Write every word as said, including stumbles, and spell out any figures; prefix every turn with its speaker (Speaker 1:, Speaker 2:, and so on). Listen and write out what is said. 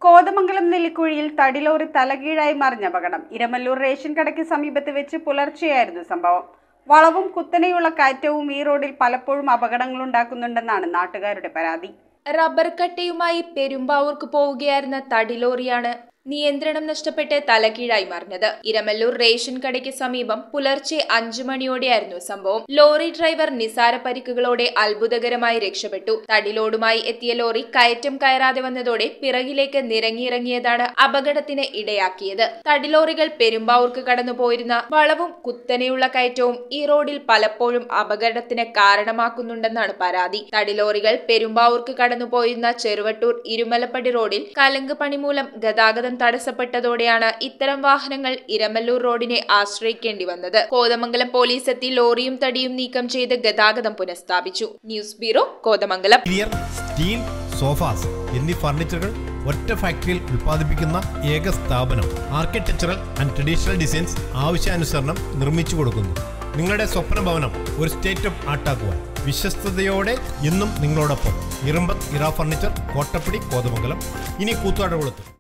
Speaker 1: കോതമംഗലം നെല്ലിക്കുഴിയിൽ തടിലോറി തലകീഴായി മറിഞ്ഞ അപകടം. ഇരമല്ലൂർ റേഷൻ കടയ്ക്ക് സമീപത്ത് വെച്ച് പുലർച്ചെയായിരുന്നു സംഭവം. വളവും കുത്തനെയുള്ള കയറ്റവും ഈ റോഡിൽ പലപ്പോഴും അപകടങ്ങളുണ്ടാക്കുന്നുണ്ടെന്നാണ് നാട്ടുകാരുടെ പരാതി.
Speaker 2: റബ്ബർ കട്ടയുമായി പെരുമ്പാവൂർക്ക് പോവുകയായിരുന്ന തടിലോറിയാണ് നിയന്ത്രണം നഷ്ടപ്പെട്ട് തലകീഴായി മറിഞ്ഞത്. ഇരമല്ലൂർ റേഷൻ കടയ്ക്ക് സമീപം പുലർച്ചെ അഞ്ചു മണിയോടെയായിരുന്നു സംഭവം. ലോറി ഡ്രൈവർ നിസാര പരിക്കുകളോടെ അത്ഭുതകരമായി രക്ഷപ്പെട്ടു. തടിലോടുമായി എത്തിയ ലോറി കയറ്റം കയറാതെ വന്നതോടെ പിറകിലേക്ക് നിരങ്ങിയിറങ്ങിയതാണ് അപകടത്തിന് ഇടയാക്കിയത്. തടിലോറികൾ പെരുമ്പാവൂർക്ക് കടന്നുപോയിരുന്ന വളവും കുത്തനെയുള്ള കയറ്റവും ഈ റോഡിൽ പലപ്പോഴും അപകടത്തിന് കാരണമാക്കുന്നുണ്ടെന്നാണ് പരാതി. തടിലോറികൾ പെരുമ്പാവൂർക്ക് കടന്നുപോയിരുന്ന ചെറുവട്ടൂർ ഇരുമലപ്പടി റോഡിൽ കലങ്ക് പണി മൂലം ഗതാഗതം തടസ്സപ്പെട്ടതോടെയാണ് ഇത്തരം വാഹനങ്ങൾ ഇരമല്ലൂർ റോഡിനെ ആശ്രയിക്കേണ്ടി വന്നത്. കോതമംഗലം പോലീസ് എത്തി ലോറിയും തടിയും നീക്കം ചെയ്ത് ഗതാഗതം പുനഃസ്ഥാപിച്ചു. News bureau, Kothamangalam.
Speaker 3: Steel, sofas എന്നീ ഫർണിച്ചറുകൾ ഒറ്റ ഫാക്ടറിയിൽ ഉൽപ്പാദിപ്പിക്കുന്ന ഏക സ്ഥാപനം. ആർക്കിടെക്ചറൽ ആൻഡ് ട്രഡീഷണൽ ഡിസൈൻസ് ആവശ്യാനുസരണം നിർമ്മിച്ചു കൊടുക്കുന്നു. നിങ്ങളുടെ സ്വപ്ന ഭവനം ഒരു സ്റ്റേറ്റ് ഓഫ് ആർട്ടാക്കുവാൻ വിശ്വസ്തയോടെ എന്നും നിങ്ങളോടൊപ്പം. ഇറമ്പത്ത് ഇറ ഫർണിച്ചർ, കോട്ടപ്പടി, കോതമംഗലം. ഇനി കൂത്താട്ടുകുളത്ത്.